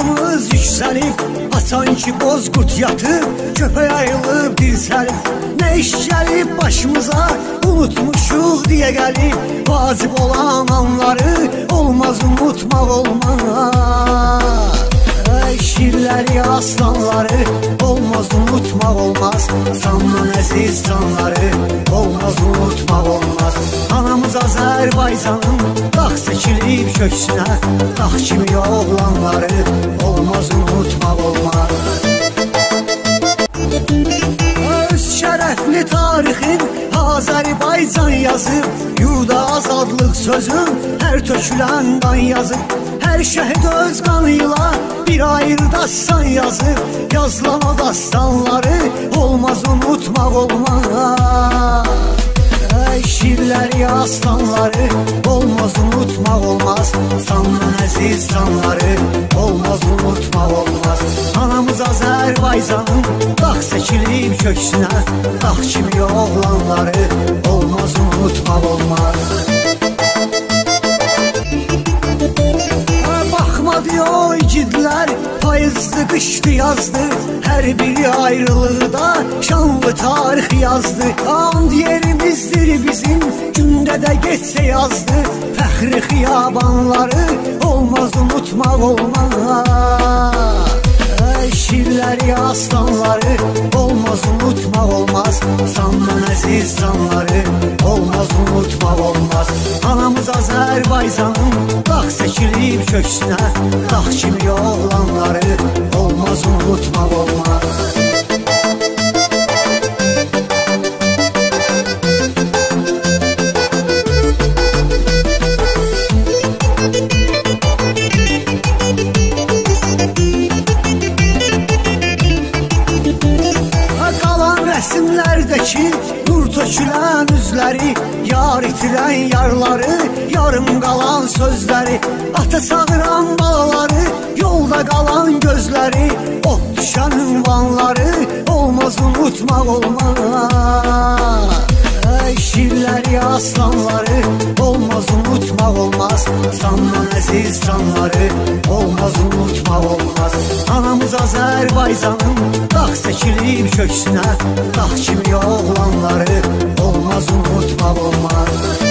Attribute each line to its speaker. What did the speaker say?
Speaker 1: Qanımız yüksəlib, açan ki bozqurt yatıb, köpək ayılıb dirsəlib. Nə iş gəlib başımıza, unutmuşuq deyə gəlib. Vacib olan anları olmaz unutmaq olmaz. Şirləri, aslanları olmaz unutmaq olmaz. Sandan əziz canları olmaz unutmaq olmaz. Anamız Azərbaycanın dağ çəkilib köksünə, dağ kimi oğlanları olmaz unutmaq olmaz. Öz şərəfli tarixin Azərbaycan yazıb, yurda azadlıq sözün hər tökülən qan yazıb. Hər şəhid öz qanıyla bir ayrı dastan yazıb, yazılan o dastanları olmaz unutmaq olmaz. Şirləri, aslanları olmaz unutmaq olmaz. Sandan əziz canları olmaz unutmaq olmaz. Anamız Azərbaycanın dağ çəkilib köksünə, dağ kimi oğlanları olmaz unutmaq olmaz. Baxmadı o igidlər, payızdı, qışdı, yazdı, hər biri ayrılıqda şanlı tarix yazdı. And yerimizdir bizim, gündə də geçsə yazdı. Fəxri xiyabanları olmaz unutmaq olmaz. Şirləri, aslanları olmaz unutmaq olmaz. Sandan əziz canları olmaz unutmaq olmaz. Anamız Azərbaycanın dağ çəkilib köksünə, dağ kimi oğlanları olmaz unutmaq olmaz. Rəsimlərdəki nur tökülən üzləri, yar itirən yarları, yarım qalan sözləri, ata çağıran balaları, yolda qalan gözləri, ot düşən ünvanları olmaz unutmaq olmaz. Şirləri, aslanları olmaz unutmaq olmaz. Sandan əziz canları olmaz unutmaq olmaz. Anamız Azərbaycanın dağ çəkilib köksünə, dağ kimi oğlanları olmaz unutmaq olmaz.